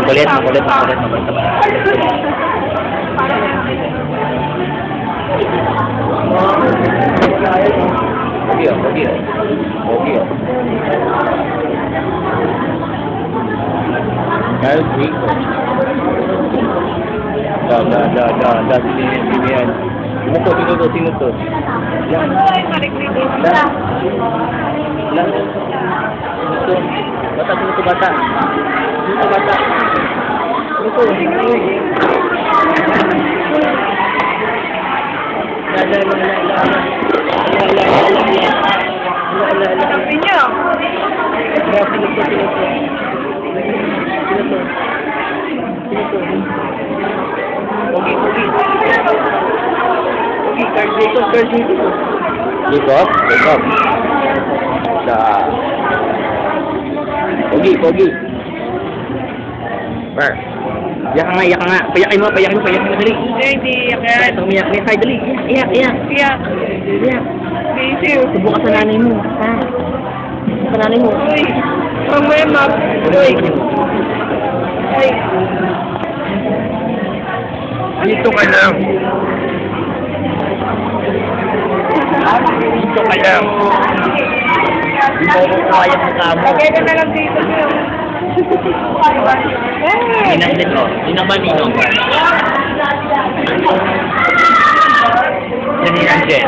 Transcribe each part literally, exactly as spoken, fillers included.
Makulit, makulit, makulit, makulit. Pogi oh, pogi oh. Pogi oh. Guys, Rico. Dah, dah, dah, dah, dah, sini, sini kan. Sini tu, sini tu, sini tu. Dah. Dah. Dah. Sini tu. Batak, sini tu, batak. Sini tu, batak. Sini tu, sini tu. Dah, dah, dah, dah, dah. Dah, dah, dah, dah, dah. Dah, dah, dah. Sabi niyo. Dah, sini tu, sini tu. Sini tu. Sini tu. Pogi, pogi. Pogi, card dito, card dito. Dito? Dito. Dah. Pogi, pogi. Bar. Iyak nga, iyak nga. Payakin mo, payakin mo, payakin mo, dali. Hindi, hindi. Yan. Ito, umiyak, umiyak tayo, dali. Iyak, iyak. Iyak. Iyak. Busy. Subukan sa nanay mo, ha? Sa nanay mo. Uy. Mamaya, mag. Uy. Uy. Dito ka lang. Dito ka lang. Hindi mo ko kaya ng kamo. Lagay ka na lang dito. Hey! Ninang din ko. Ninang ba ninong? Sa ninang din.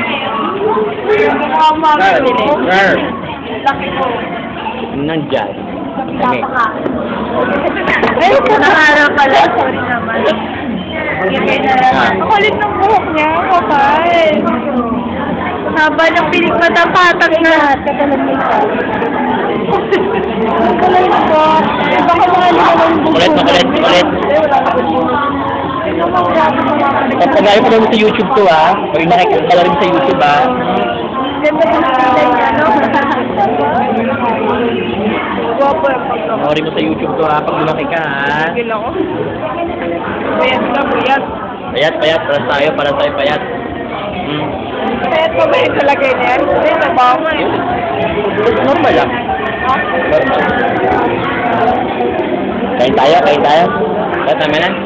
Sir. Laki mo. Ninang dyan. Kami. Ay, nakaharap pala. Sorry naman. Ang kulit ng buhok niya, kapal. Haba ng pilik matapatag na. Katalan mo ito. Katalan mo po. Baka mga liwan ng buhok. Makulit, makulit, makulit. Pagpagayo ko naman sa YouTube to ha. Pag nakikita rin sa YouTube ha. Ganda po na kita niya, no? Guwapo yung pagkakas. Panoorin mo sa YouTube to ha. Pag lumaki ka ha. Gila ko. Payat na, payat. Payat, payat. Para tayo, para tayo payat. Hmm. Payat pa ba yung talagay niya? Hindi, nabaho mo eh. Normal lang. Ha? Normal. Kain tayo, kain tayo. Kain namin na.